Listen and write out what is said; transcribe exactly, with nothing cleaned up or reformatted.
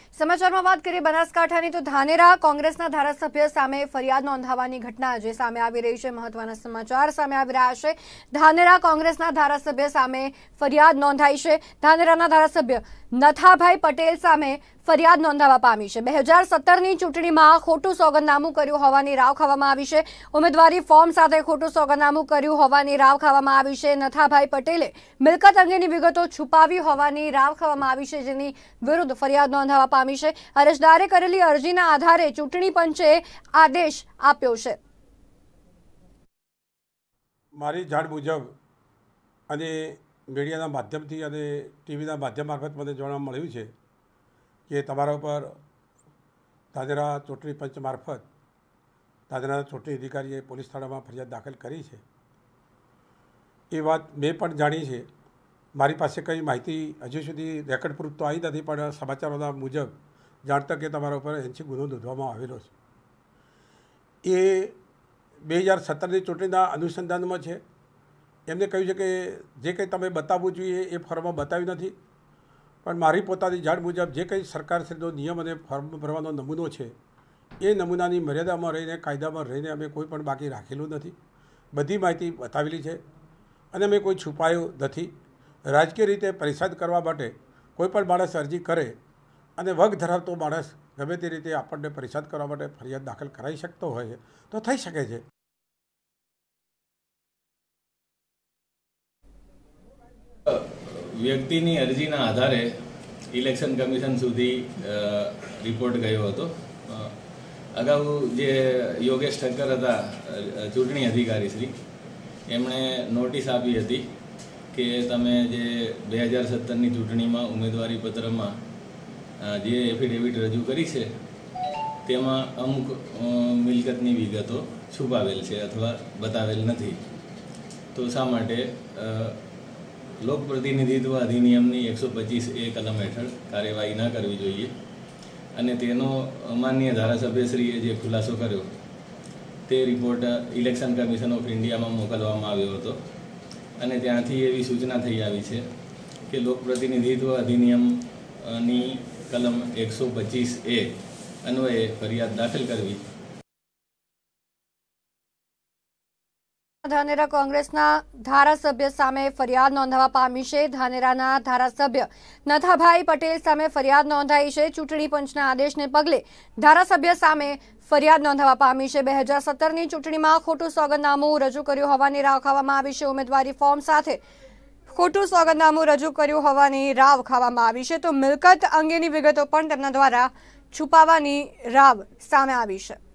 સમાચારમાં વાત કરીએ બનાસકાંઠાની તો ધાનેરા કોંગ્રેસના ધારાસભ્ય સામે ફરિયાદ નોંધાવવાની ઘટના જે સામે આવી રહી છે। મહત્વના સમાચાર સામે આવી રહ્યા છે। ધાનેરા કોંગ્રેસના ધારાસભ્ય સામે ફરિયાદ નોંધાઈ છે। ધાનેરાના ધારાસભ્ય નથાભાઈ પટેલ સામે ફરિયાદ નોંધાવા પામી છે। બે હજાર સત્તરની ચૂંટણીમાં ખોટું સોગંદનામું કર્યું હોવાની રાવ ખાવામાં આવી છે। ઉમેદવારી ફોર્મ સાથે ખોટું સોગંદનામું કર્યું હોવાની રાવ ખાવામાં આવી છે। નથાભાઈ પટેલે મિલકત અંગેની વિગતો છુપાવી હોવાની રાવ ખાવામાં આવી છે, જેની વિરુદ્ધ ફરિયાદ નોંધાવા પામી છે। અરજદારે કરેલી અરજીના આધારે ચૂંટણી પંચે આદેશ આપ્યો છે। મારી જાણ મુજબ અને મીડિયાના માધ્યમથી અને ટીવીના માધ્યમ મારફત મને જાણવા મળ્યું છે કે તમારા ઉપર ધાનેરા ચૂંટણી પંચ મારફત ધાનેરા ચૂંટણી અધિકારીએ પોલીસ થાણામાં ફરિયાદ દાખલ કરી છે। એ વાત મેં પણ જાણી છે। મારી પાસે કંઈ માહિતી હજુ સુધી રેકર્ડ પ્રૂફ તો આવી નથી, પણ સમાચારોના મુજબ જાણતા કે તમારા ઉપર એનસી ગુનો નોંધવામાં આવેલો છે। એ બે હજાર સત્તરની ચૂંટણીના અનુસંધાનમાં છે। એમને કહ્યું છે કે જે કંઈ તમે બતાવવું જોઈએ એ ફોર્મમાં બતાવ્યું નથી, પણ મારી પોતાની જાણ મુજબ જે કંઈ સરકારશ્રીનો નિયમ અને ફોર્મ ભરવાનો નમૂનો છે એ નમૂનાની મર્યાદામાં રહીને કાયદામાં રહીને અમે કોઈ પણ બાકી રાખેલું નથી। બધી માહિતી બતાવેલી છે અને અમે કોઈ છુપાયું નથી। રાજકીય રીતે પરેશાન કરવા માટે કોઈ પણ માણસ અરજી કરે અને વગ ધરાવતો માણસ ગમે તે રીતે આપણને પરેશાન કરવા માટે ફરિયાદ દાખલ કરાવી શકતો હોય તો થઈ શકે છે। વ્યક્તિની અરજીના આધારે ઇલેક્શન કમિશન સુધી રિપોર્ટ ગયો હતો। અગાઉ જે યોગેશ ઠક્કર હતા ચૂંટણી અધિકારી શ્રી, એમણે નોટિસ આપી હતી કે તમે જે બે હજાર સત્તરની ચૂંટણીમાં ઉમેદવારી પત્રમાં જે એફિડેવિટ રજૂ કરી છે તેમાં અમુક મિલકતની વિગતો છુપાવેલ છે અથવા બતાવેલ નથી, તો શા માટે લોકપ્રતિનિધિત્વ અધિનિયમની એકસો પચીસ એ કલમ હેઠળ કાર્યવાહી ન કરવી જોઈએ અને તેનો માનનીય ધારાસભ્યશ્રીએ જે ખુલાસો કર્યો તે રિપોર્ટ ઇલેક્શન કમિશન ઓફ ઇન્ડિયામાં મોકલવામાં આવ્યો હતો અને ત્યાંથી એવી સૂચના થઈ આવી છે કે લોકપ્રતિનિધિત્વ અધિનિયમની કલમ એકસો પચીસ એ અન્વયે ફરિયાદ દાખલ કરવી। ધાનેરા કોંગ્રેસના ધારાસભ્ય સામે ફરિયાદ નોંધાવા પામી છે। ધાનેરાના ધારાસભ્ય નથાભાઈ પટેલ સામે ફરિયાદ નોંધાઈ છે। ચૂંટણી પંચના આદેશને પગલે ધારાસભ્ય સામે ફરિયાદ નોંધાવા પામી છે। બે હજાર સત્તરની ચૂંટણીમાં ખોટું સોગંદનામું રજૂ કર્યું હોવાની રાવ ખાવામાં આવી છે। ઉમેદવારી ફોર્મ સાથે ખોટું સોગંદનામું રજૂ કર્યું હોવાની રાવ ખાવામાં આવી છે, તો મિલકત અંગેની વિગતો પણ તેમના દ્વારા છુપાવવાની રાવ સામે આવી છે।